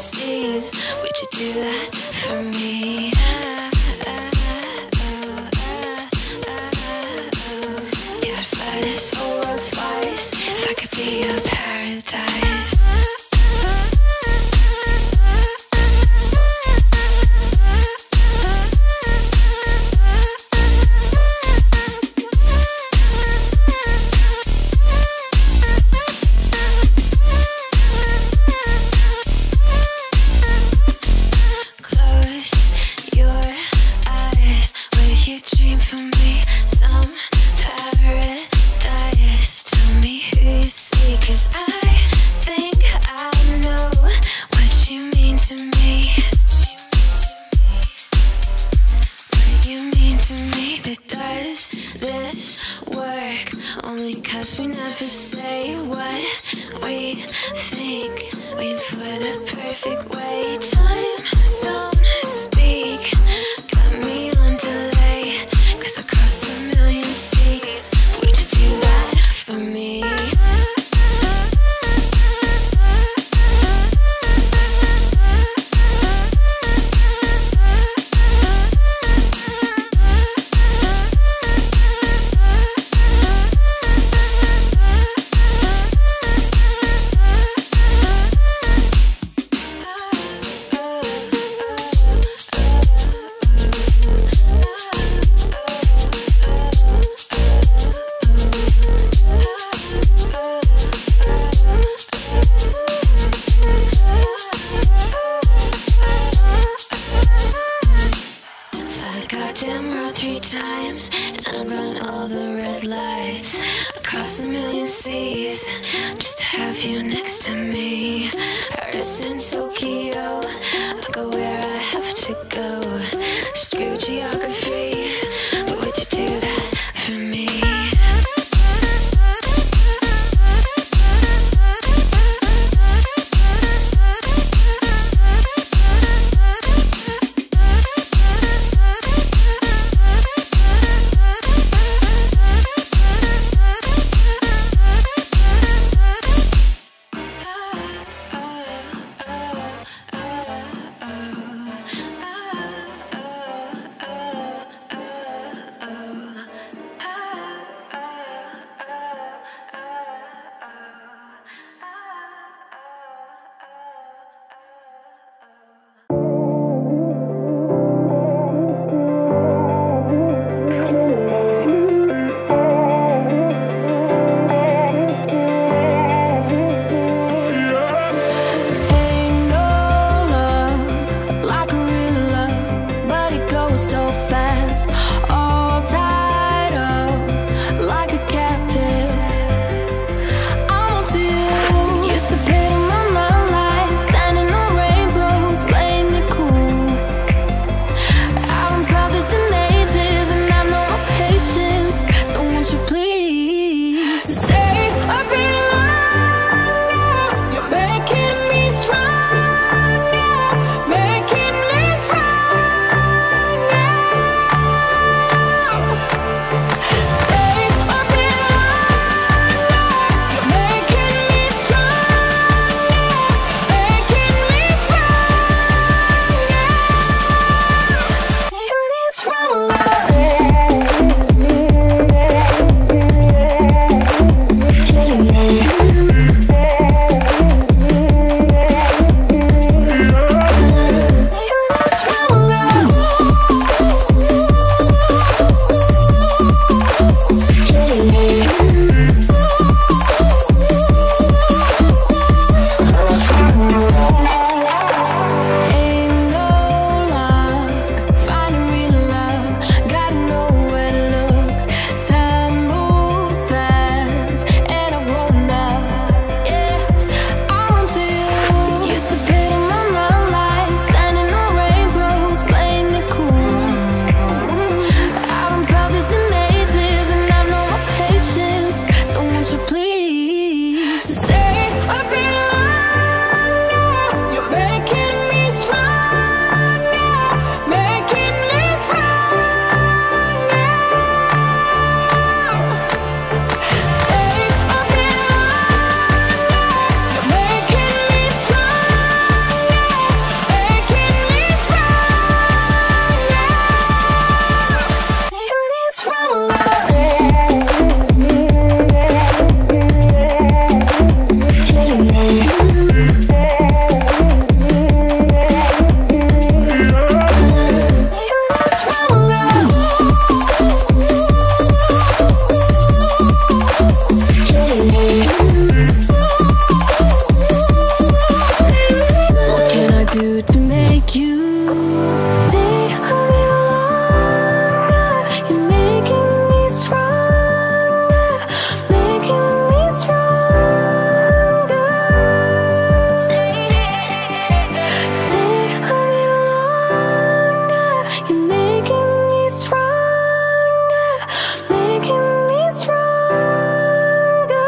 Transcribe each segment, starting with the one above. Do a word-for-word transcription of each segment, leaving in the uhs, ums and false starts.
seas. Would you do that for me? Yeah, I'd fly this whole world twice if I could be your paradise. Only 'cause we never say what we think, waiting for the perfect way. Time zone speak, got me on delay, 'cause I cross a million seas. Would you do that for me? Goddamn world three times, and I'd run all the red lights across a million seas just to have you next to me. Paris and Tokyo, I go where I have to go. Screw geography, but would you do that for me? Oh, oh, oh. do to make you stay a little longer? You're making me stronger, making me stronger. Stay, stay a little longer. You're making me stronger, making me stronger.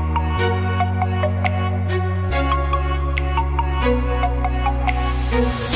We'll be right back.